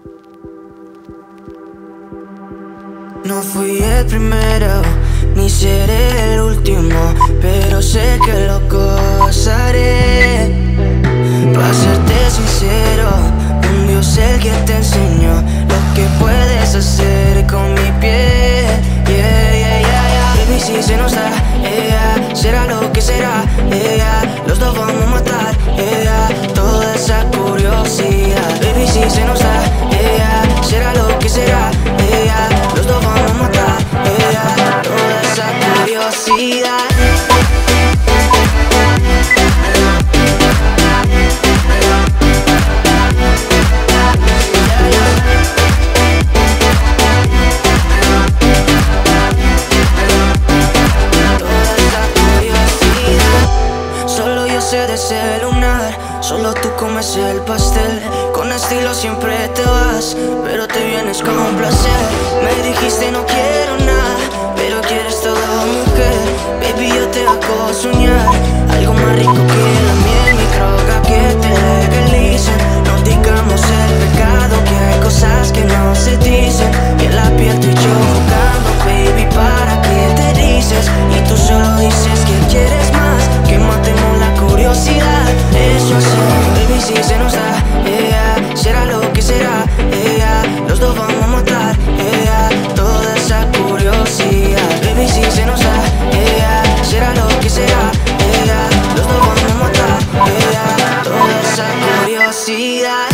No fui el primero, ni seré el último, pero sé que lo gozaré. Para serte sincero, un Dios el que te enseñó lo que puedes hacer con mi piel. Baby, si se nos da, será lo que será, los dos vamos a matar, toda esa curiosidad. Baby, si se nos da, será lo que será, los dos vamos a matar, toda esa curiosidad. De ese lunar, solo tú comes el pastel. Con estilo siempre te vas, pero te vienes con un placer. Me dijiste no quiero nada, pero quieres todo, mujer. Baby, yo te hago soñar algo más rico que la miel, mi droga que te legalicen. No digamos el pecado, que hay cosas que no se dicen. Y en la piel tú y yo jugando, baby, ¿para qué te dices? Y tú solo dices que quieres más, que matemos la curiosidad. Eso es, baby, si se nos da, será lo que será, los dos vamos a matar, toda esa curiosidad. Baby, si se nos da, será lo que será, los dos vamos a matar, toda esa curiosidad.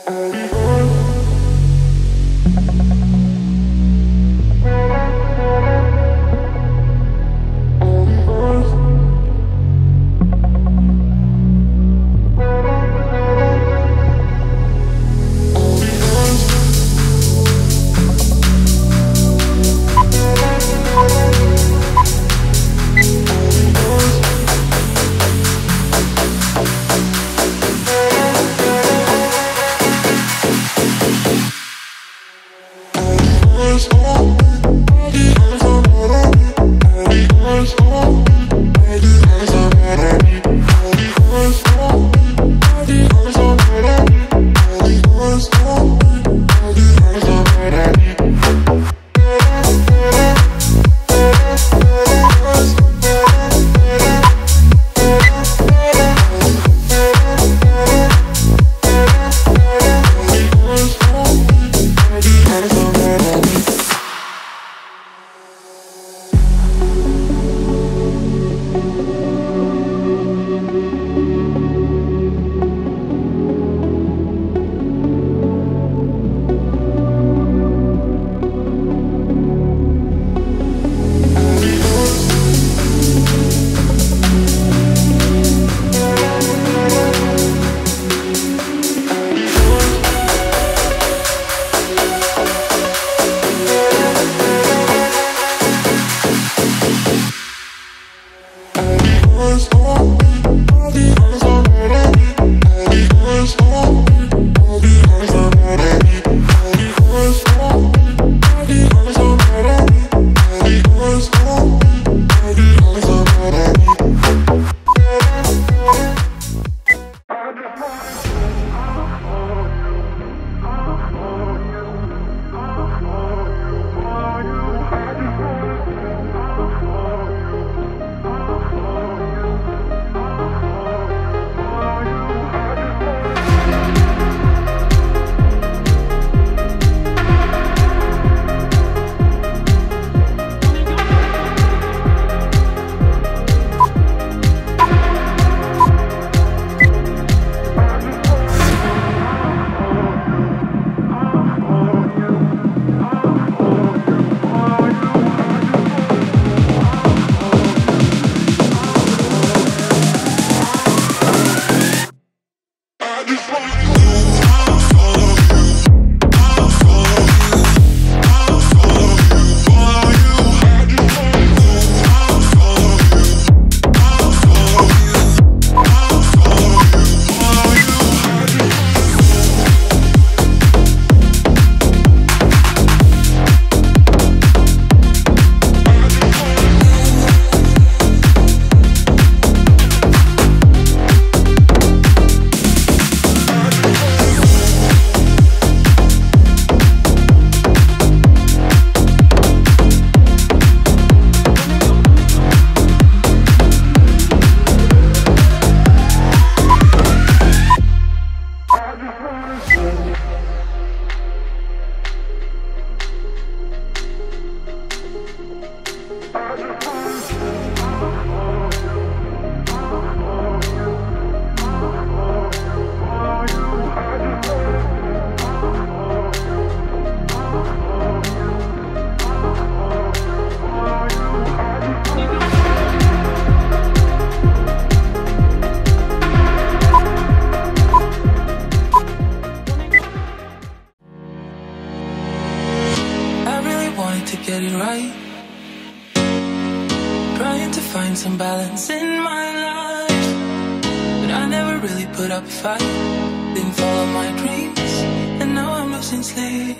some balance in my life, but I never really put up a fight. Didn't follow my dreams, and now I'm losing sleep.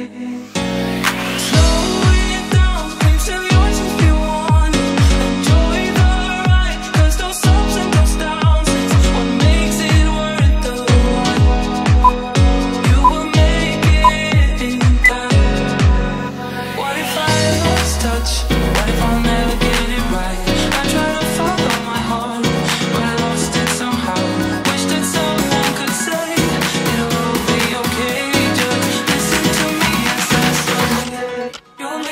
Slow it down, please tell yours if you want it. Enjoy the ride, 'cause those ups and those downs is what makes it worth the while. You will make it in time. What if I lost touch? What if I'll never get it right? I try to follow my heart, but I lost it somehow. Wish that someone could say it will be okay. Just listen to me as I say, you'll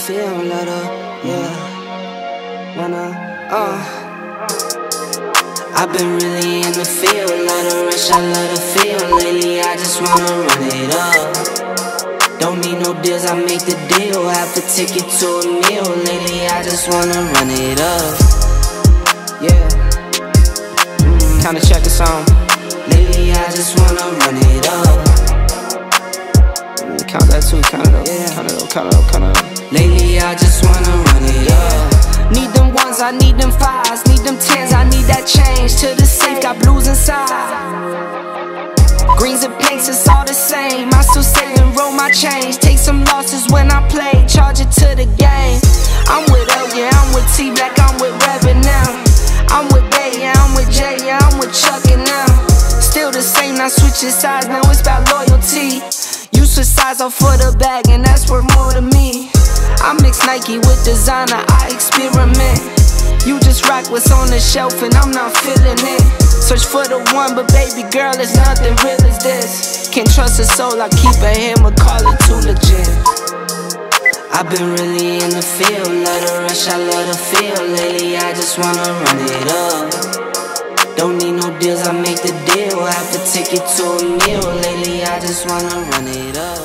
feel, let her, yeah. I've been really in the field, let her rush, I let her feel. Lately I just wanna run it up. Don't need no deals, I make the deal. Half a ticket to a meal. Lately I just wanna run it up. Yeah. Kinda check the song. Lately I just wanna run it up. Count that too, count it up, yeah. Count it up. Lately I just wanna run it up. Need them ones, I need them fives, need them tens, I need that change. To the safe, got blues inside. Greens and pinks, it's all the same. I still save and roll my change. Take some losses when I play, charge it to the game. I'm with L, yeah, I'm with T Black, I'm with Revan now. I'm with Bay, yeah, I'm with Jay, yeah, I'm with Chuck and now. Still the same, not switching sides, now it's about loyalty. You switch sides off for the bag, and that's worth more to me. I mix Nike with designer, I experiment. You just rock what's on the shelf and I'm not feeling it. Search for the one, but baby girl, it's nothing real as this. Can't trust a soul, I keep a hammer, call it too legit. I've been really in the field, let her rush, I let her feel. Lately I just wanna run it up. Don't need no deals, I make the deal. Half a ticket to a meal. Lately I just wanna run it up.